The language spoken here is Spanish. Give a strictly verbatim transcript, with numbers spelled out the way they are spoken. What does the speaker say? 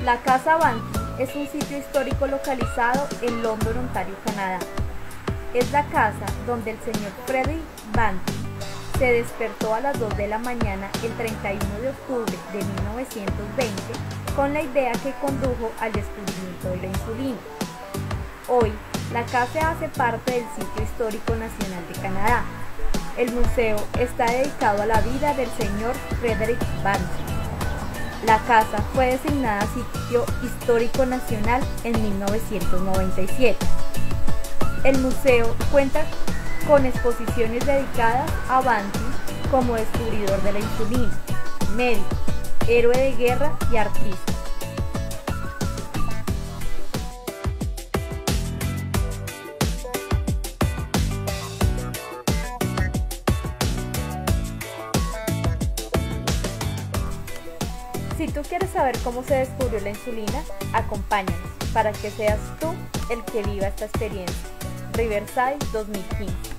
La Casa Banty es un sitio histórico localizado en London, Ontario, Canadá. Es la casa donde el señor Frederick Banty se despertó a las dos de la mañana el treinta y uno de octubre de mil novecientos veinte con la idea que condujo al descubrimiento de la insulina. Hoy, la casa hace parte del Sitio Histórico Nacional de Canadá. El museo está dedicado a la vida del señor Frederick Banty. La casa fue designada Sitio Histórico Nacional en mil novecientos noventa y siete. El museo cuenta con exposiciones dedicadas a Banty como descubridor de la insulina, médico, héroe de guerra y artista. Si tú quieres saber cómo se descubrió la insulina, acompáñanos para que seas tú el que viva esta experiencia. Riverside dos mil quince.